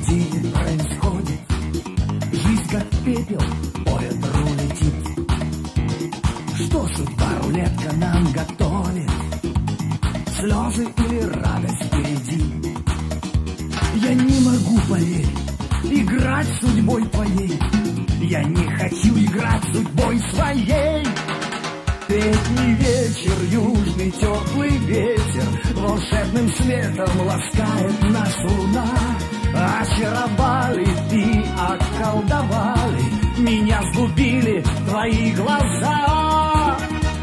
России происходит. Жизнь как пепел по ветру летит. Что судьба, рулетка нам готовит? Слезы или радость впереди? Я не могу поверить, играть судьбой твоей. Я не хочу играть судьбой своей. Летний вечер, южный теплый ветер волшебным светом ласкает нас луна. Очаровали и околдовали, меня сгубили твои глаза.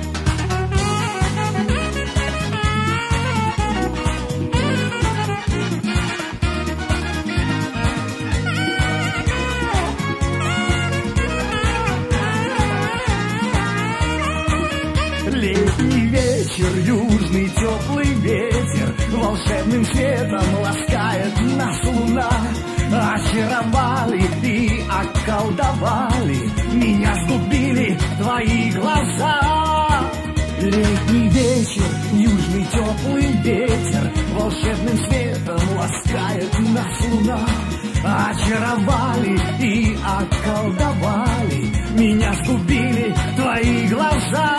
Летний вечер, южный теплый ветер волшебным светом ласкает нас луна. Очаровали и околдовали, меня сгубили твои глаза. Летний вечер, южный теплый ветер волшебным светом ласкает нас луна. Очаровали и околдовали, меня сгубили твои глаза.